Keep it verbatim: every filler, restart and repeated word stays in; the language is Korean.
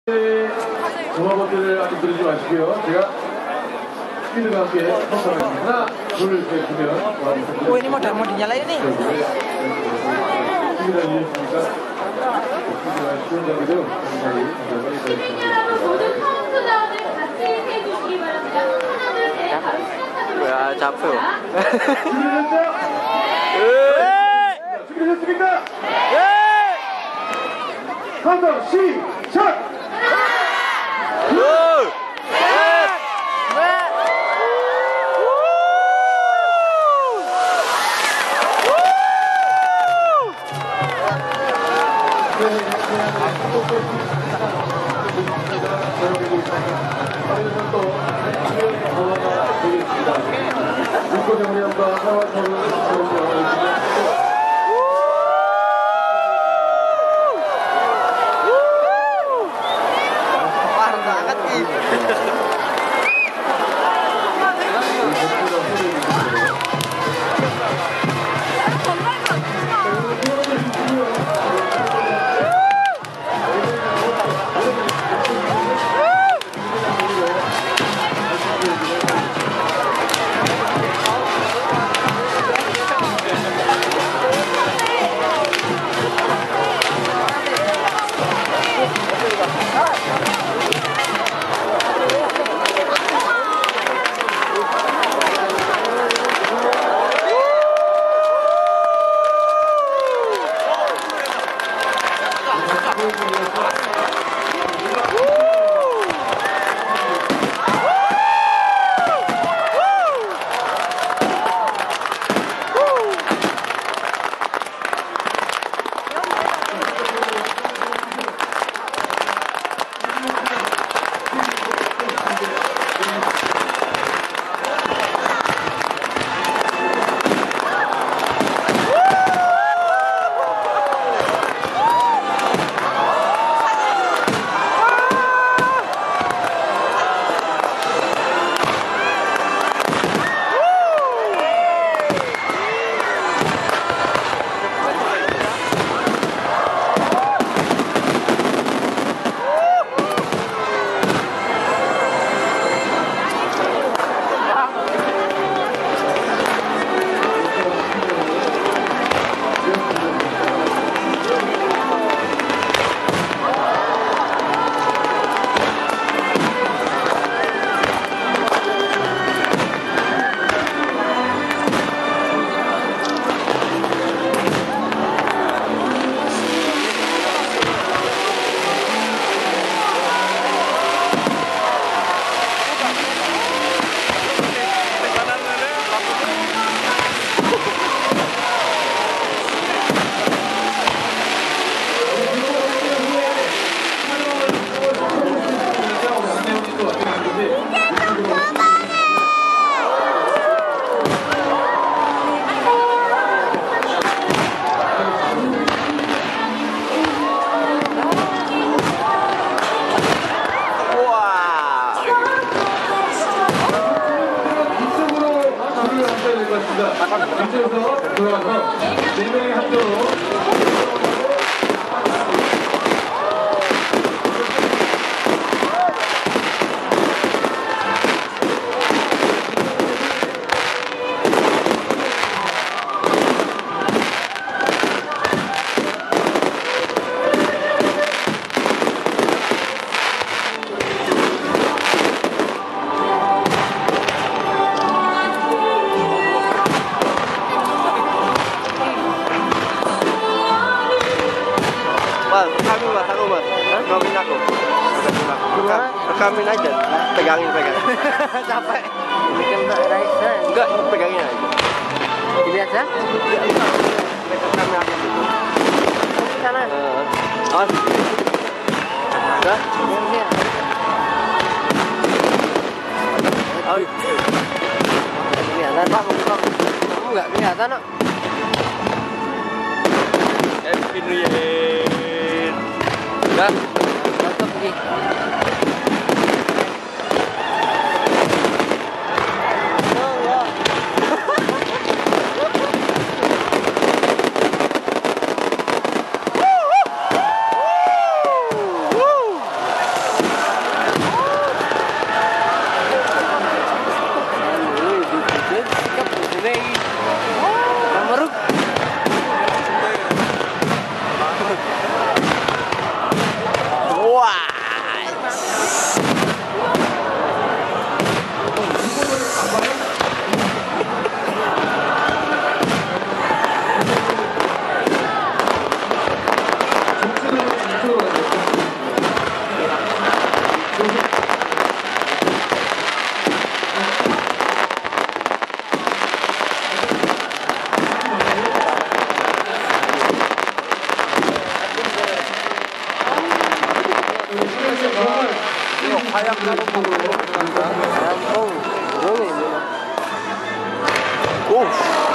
종합원들을 아직 그리지 마시고요. 제가 스피드가 함께 선택하겠습니다. 하나, 둘, 셋, 보면. Oh, ini modal mau dinyalain nih. 스피드가 이해했습니까? 스피드가 쉬운 장비도 굉장히 여러분 모두 카운트다운을 같이 해주시기 바랍니다. 하나, 둘, 셋, 바로 시작하도록 야, 잡혀요. 준비됐죠? 네! 준비됐습니까? 네! 카운트다운 시작! 둘! 셋! 넷! Parah banget nih. 이쪽에서 돌아가서 네 명이 합쳐로 Rekamin mas, aku mas, rekamin aku, Rekam, rekamin aja, pegangin pegangin. Capek. Enggak, pegangin aja. Ini aja? Rekamin aja. Sana. Oh. Udah? Oh. Kelihatan pak, kamu nggak kelihatan nak? Happy New Year. Udah, mantap pergi. 하얀 가방 하얀 똥 이런 게 있나? 오.